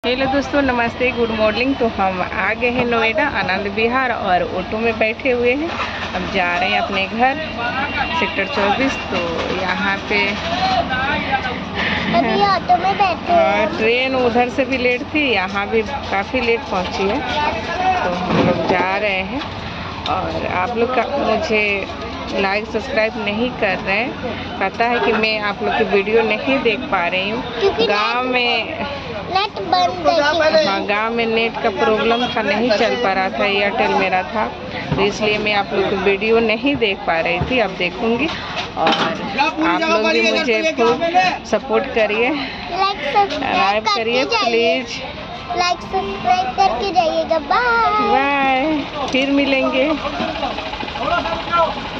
Hello दोस्तों, नमस्ते, good morning. तो हम आ गए हैं नोएडा आनंद विहार और ऑटो में बैठे हुए हैं। अब जा रहे हैं अपने घर सेक्टर 24। तो यहाँ पे अभी ऑटो में बैठे हैं। ट्रेन उधर से भी लेट थी, यहाँ भी काफ़ी लेट पहुँची है। तो हम लोग जा रहे हैं और आप लोग का मुझे लाइक सब्सक्राइब नहीं कर रहे हैं। पता है कि मैं आप लोग की वीडियो नहीं देख पा रही हूँ। गांव में नेट बंद है। हाँ, गांव में नेट का प्रॉब्लम था, नहीं चल पा रहा था, एयरटेल मेरा था, तो इसलिए मैं आप लोग की वीडियो नहीं देख पा रही थी। अब देखूंगी और आप लोग भी मुझे खूब सपोर्ट करिए, लाइक करिए प्लीज, लाइक सब्सक्राइब करके जाइएगा। बाय बाय, फिर मिलेंगे।